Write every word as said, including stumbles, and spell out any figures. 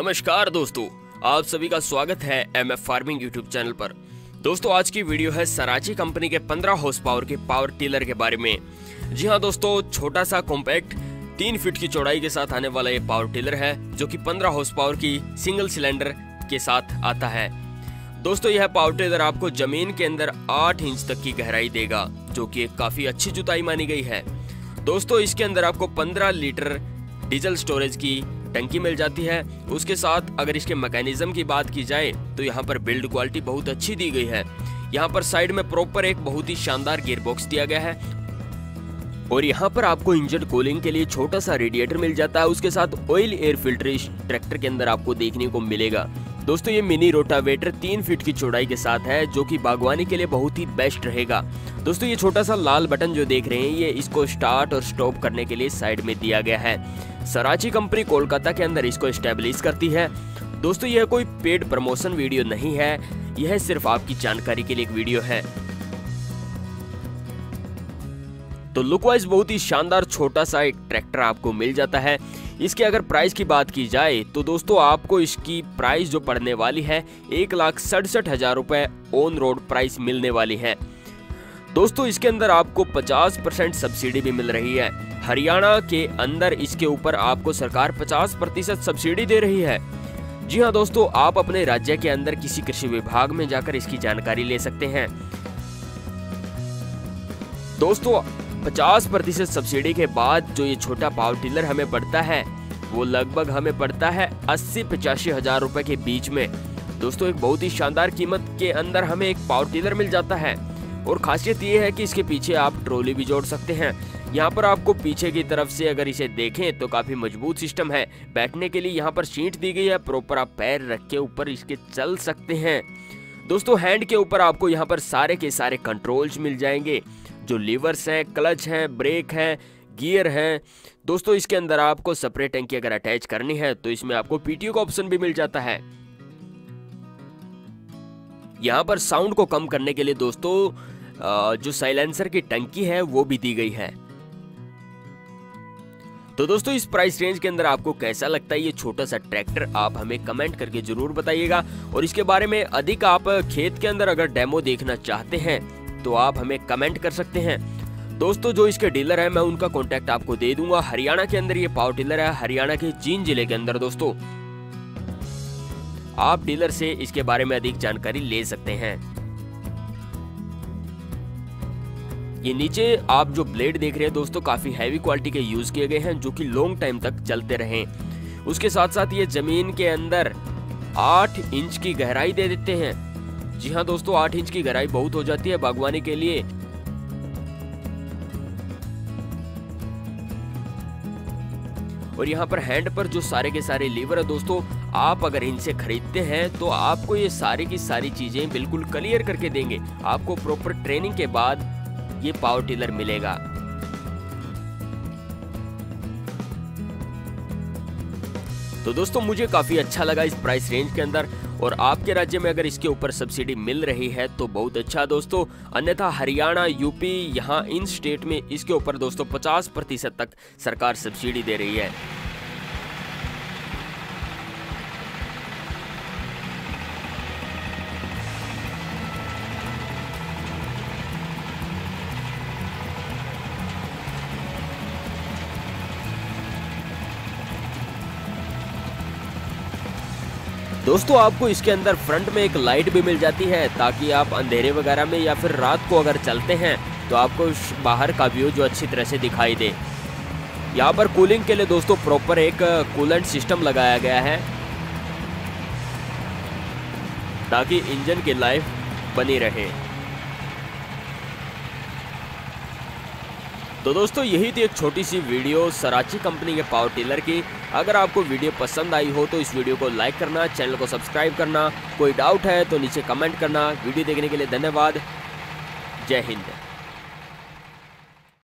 नमस्कार दोस्तों, आप सभी का स्वागत है M F farming YouTube channel पर। दोस्तों, आज की वीडियो है सराची कंपनी के पंद्रह हॉर्स पावर के पावर टिलर के बारे में। जी हां दोस्तों, छोटा सा कॉम्पैक्ट तीन फीट की चौड़ाई के साथ आने वाला ये पावर टिलर है जो कि पंद्रह हॉर्स पावर की सिंगल सिलेंडर के साथ आता है। दोस्तों, यह पावर टिलर आपको जमीन के अंदर आठ इंच तक की गहराई देगा, जो कि एक काफी अच्छी जुताई मानी गई है। दोस्तों, इसके अंदर आपको पंद्रह लीटर डीजल स्टोरेज की टंकी मिल जाती है। उसके साथ अगर इसके मैकेनिज्म की बात की जाए तो यहाँ पर बिल्ड क्वालिटी बहुत अच्छी दी गई है। यहाँ पर साइड में प्रॉपर एक बहुत ही शानदार गियर बॉक्स दिया गया है और यहाँ पर आपको इंजन कूलिंग के लिए छोटा सा रेडिएटर मिल जाता है। उसके साथ ऑयल एयर फिल्टर इस ट्रैक्टर के अंदर आपको देखने को मिलेगा। दोस्तों, ये मिनी रोटावेटर तीन फीट की चौड़ाई के साथ है जो कि बागवानी के लिए बहुत ही बेस्ट रहेगा। दोस्तों, ये छोटा सा लाल बटन जो देख रहे हैं, ये इसको स्टार्ट और स्टॉप करने के लिए साइड में दिया गया है। सराची कंपनी कोलकाता के अंदर इसको एस्टेब्लिश करती है। दोस्तों, यह कोई पेड प्रमोशन वीडियो नहीं है, यह सिर्फ आपकी जानकारी के लिए एक वीडियो है। तो लुक वाइज बहुत ही शानदार छोटा सा एक ट्रैक्टर आपको मिल जाता है। इसके अगर प्राइस की बात की जाए तो दोस्तों, आपको इसकी प्राइस जो पड़ने वाली है एक लाख सड़सठ हजार रुपए ऑन रोड प्राइस मिलने वाली है। दोस्तों, इसके अंदर आपको पचास परसेंट सब्सिडी भी मिल रही है। हरियाणा के अंदर इसके ऊपर आपको सरकार पचास प्रतिशत सब्सिडी दे रही है। जी हाँ दोस्तों, आप अपने राज्य के अंदर किसी कृषि विभाग में जाकर इसकी जानकारी ले सकते हैं। दोस्तों, पचास प्रतिशत सब्सिडी के बाद जो ये छोटा पावर टिलर हमें पड़ता है वो लगभग हमें पड़ता है अस्सी पचासी हजार रुपए के बीच में। दोस्तों, एक बहुत ही शानदार कीमत के अंदर हमें एक पावर टिलर मिल जाता है और खासियत ये है कि इसके पीछे आप ट्रॉली भी जोड़ सकते हैं। यहाँ पर आपको पीछे की तरफ से अगर इसे देखें तो काफी मजबूत सिस्टम है। बैठने के लिए यहाँ पर सीट दी गई है, प्रॉपर आप पैर रख के ऊपर इसके चल सकते हैं। दोस्तों, हैंड के ऊपर आपको यहाँ पर सारे के सारे कंट्रोल्स मिल जाएंगे, जो लीवर्स हैं, क्लच हैं, ब्रेक हैं, गियर हैं। दोस्तों, इसके अंदर आपको सेपरेट टंकी अगर अटैच करनी है तो इसमें आपको पीटीओ का ऑप्शन भी मिल जाता है। यहाँ पर साउंड को कम करने के लिए दोस्तों जो साइलेंसर की टंकी है वो भी दी गई है। तो दोस्तों, इस प्राइस रेंज के अंदर आपको कैसा लगता है ये छोटा सा ट्रैक्टर, आप हमें कमेंट करके जरूर बताइएगा। और इसके बारे में अधिक आप खेत के अंदर अगर डेमो देखना चाहते हैं तो आप हमें कमेंट कर सकते हैं। दोस्तों, जो इसके डीलर है मैं उनका कॉन्टेक्ट आपको दे दूंगा। हरियाणा के अंदर ये पावर टिलर है, हरियाणा के जींद जिले के अंदर। दोस्तों, आप डीलर से इसके बारे में अधिक जानकारी ले सकते हैं। ये नीचे आप जो ब्लेड देख रहे हैं दोस्तों, काफी हैवी क्वालिटी के यूज किए गए हैं जो कि लॉन्ग टाइम तक चलते रहें। उसके साथ साथ ये जमीन के अंदर आठ इंच की गहराई दे देते हैं। जी हाँ दोस्तों, आठ इंच की गहराई बहुत हो जाती है बागवानी के लिए। और यहाँ पर हैंड पर जो सारे के सारे लीवर है दोस्तों, आप अगर इनसे खरीदते हैं तो आपको ये सारी की सारी चीजें बिल्कुल क्लियर करके देंगे। आपको प्रॉपर ट्रेनिंग के बाद ये पावर टिलर मिलेगा। तो दोस्तों, मुझे काफी अच्छा लगा इस प्राइस रेंज के अंदर। और आपके राज्य में अगर इसके ऊपर सब्सिडी मिल रही है तो बहुत अच्छा दोस्तों। अन्यथा हरियाणा, यूपी, यहाँ इन स्टेट में इसके ऊपर दोस्तों पचास प्रतिशत तक सरकार सब्सिडी दे रही है। दोस्तों, आपको इसके अंदर फ्रंट में एक लाइट भी मिल जाती है ताकि आप अंधेरे वगैरह में या फिर रात को अगर चलते हैं तो आपको बाहर का व्यू जो अच्छी तरह से दिखाई दे। यहाँ पर कूलिंग के लिए दोस्तों प्रॉपर एक कूलेंट सिस्टम लगाया गया है ताकि इंजन की लाइफ बनी रहे। तो दोस्तों, यही थी एक छोटी सी वीडियो सराची कंपनी के पावर टिलर की। अगर आपको वीडियो पसंद आई हो तो इस वीडियो को लाइक करना, चैनल को सब्सक्राइब करना। कोई डाउट है तो नीचे कमेंट करना। वीडियो देखने के लिए धन्यवाद। जय हिंद।